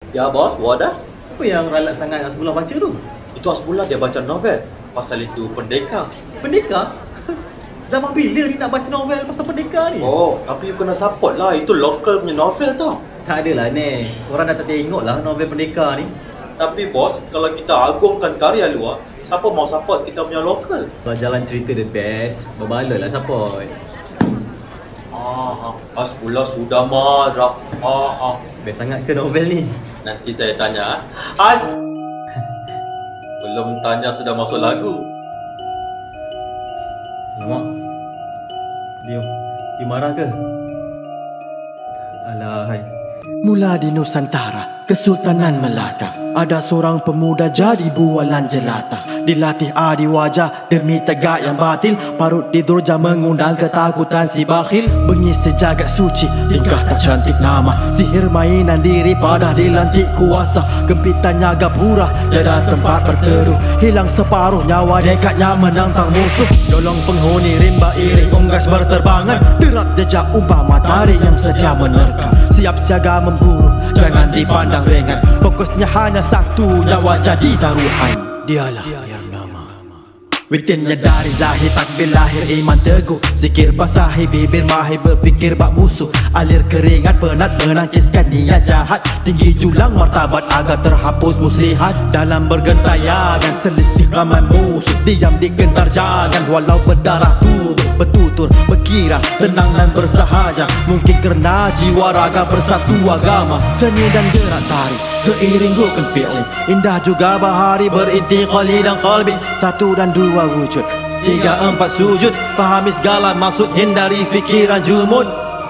Ya bos, buat dah. Apa yang ralat sangat Hasbullah baca tu? Itu Hasbullah dia baca novel. Pasal itu pendekar. Pendekar? Zaman bila ni nak baca novel pasal pendekar ni? Oh, tapi you kena support lah. Itu local punya novel tau. Tak adalah ni. Orang dah tak tengok lah novel pendekar ni. Tapi bos, kalau kita agungkan karya luar, siapa mau support kita punya lokal? Kalau jalan cerita the best, berbaloi lah support. Hasbullah sudah marah. Best sangat ke novel ni? Nanti saya tanya. Has! Belum tanya sudah masuk lagu. Alamak. Dia marah ke? Alahai. Mula di Nusantara, Kesultanan Melaka, ada seorang pemuda jadi bualan jelata. Dilatih adi wajah demi tegak yang batil, parut di durja mengundang ketakutan si bakhil. Bengis sejagat suci, tingkah tak cantik nama, sihir mainan diri padah dilantik kuasa. Gempitannya gapura, tiada tempat berteduh, hilang separuh nyawa dekatnya menantang musuh. Dolong penghuni rimba iring unggas berterbangan, derap jejak umpah matahari yang sedia menerkam. Siap siaga memburu, jangan dipandang ringan, fokusnya hanya satu, nyawa jadi taruhan. Dialah yang nama Witinnya dari zahir takbir lahir iman teguh, zikir basahi bibir mahir berfikir bak musuh. Alir keringat penat menangkiskan niat jahat, tinggi julang martabat agar terhapus muslihat. Dalam bergentayangan selisih ramai musuh, diam digentar jangan walau berdarah tubuh. Bertutur, berkira, tenang dan bersahaja, mungkin kerana jiwa raga bersatu agama. Seni dan gerak tari seiring rukun fi'li, indah juga bahari berintiqali dan qalbi. Satu dan dua wujud, tiga empat sujud, fahami segala maksud, hindari fikiran jumud.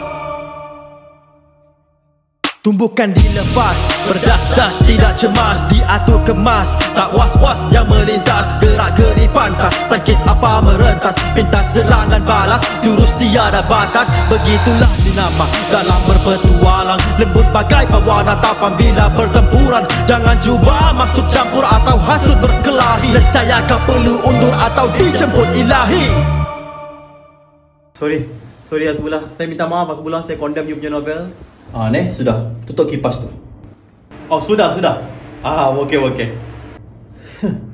Tumbuhkan dilepas, berdas-das tidak cemas, diatur kemas, tak was-was yang melintas. Gerak geri pantas, tangkis apa merentas, pintas serangan balas, jurus tiada batas. Begitulah dinama dalam berpetualang, lembut bagai pewarna tapan bila pertempuran. Jangan cuba masuk campur atau hasut berkelahi, nescaya kau perlu undur atau dijemput ilahi. Sorry Hasbullah. Saya minta maaf Hasbullah, saya condemn you punya novel. Ni sudah, tutup kipas tu. Oh sudah. Okey.